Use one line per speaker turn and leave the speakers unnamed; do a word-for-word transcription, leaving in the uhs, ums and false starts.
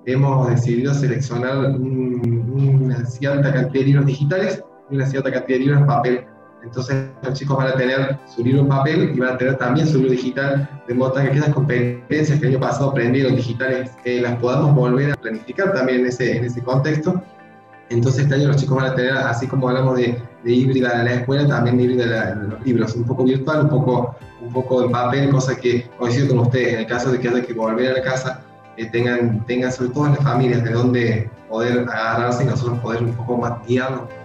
hemos decidido seleccionar un- una cierta cantidad de libros digitales y una cierta cantidad de libros en papel. Entonces los chicos van a tener su libro en papel y van a tener también su libro digital, de modo que aquellas competencias que el año pasado aprendieron digitales, eh, las podamos volver a planificar también en ese, en ese contexto. Entonces este año los chicos van a tener, así como hablamos de, de híbrida en la escuela, también híbrida la- los libros, un poco virtual, un poco, un poco en papel, cosa que coincido con ustedes, en el caso de que haya que volver a la casa, eh, tengan, tengan sobre todo las familias de dónde poder agarrarse y nosotros poder un poco más guiarnos